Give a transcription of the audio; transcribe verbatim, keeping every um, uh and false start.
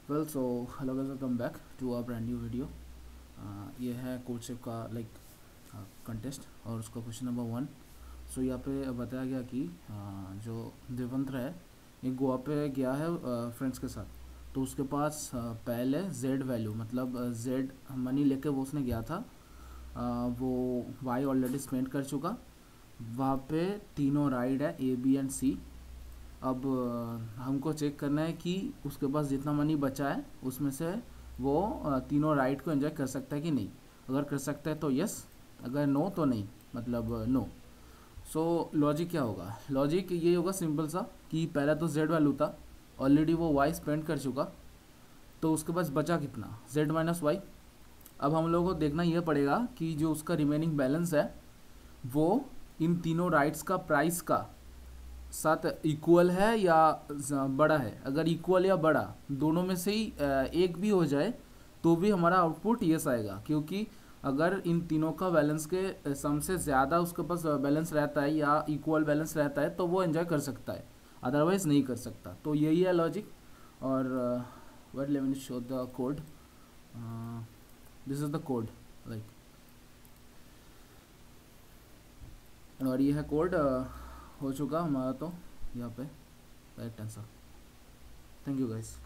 Well so hello guys, welcome back to our brand new video. ये है कोडशिप का like contest और उसका क्वेश्चन नंबर वन। सो यहाँ पे बताया गया कि uh, जो देवंत्र है ये गोवा पे गया है फ्रेंड्स के साथ। तो उसके पास uh, पहले जेड वैल्यू मतलब जेड मनी लेके वो उसने गया था। uh, वो वाई ऑलरेडी स्पेंड कर चुका। वहाँ पे तीनों राइड है ए बी एंड सी। अब अ, हमको चेक करना है कि उसके पास जितना मनी बचा है उसमें से वो अ, तीनों राइड को एंजॉय कर सकता है कि नहीं। अगर कर सकता है तो यस, अगर नो तो नहीं, मतलब नो। सो लॉजिक क्या होगा? लॉजिक ये होगा सिंपल सा कि पहला तो जेड वैल्यू था, ऑलरेडी वो वाई स्पेंड कर चुका, तो उसके पास बचा कितना? Z minus Y. अब हम लोगों को देखना यह पड़ेगा कि जो उसका रिमेनिंग बैलेंस है वो इन तीनों राइड्स का प्राइस का साथ इक्वल है या ज- बड़ा है। अगर इक्वल या बड़ा दोनों में से ही अ, एक भी हो जाए तो भी हमारा आउटपुट यस आएगा, क्योंकि अगर इन तीनों का बैलेंस के सम से ज़्यादा उसके पास बैलेंस रहता है या इक्वल बैलेंस रहता है तो वो एंजॉय कर सकता है, अदरवाइज नहीं कर सकता। तो यही है लॉजिक। और wait let me show the code. This is the code like, और ये है कोड। हो चुका हमारा तो यहाँ पे right answer. Thank you guys.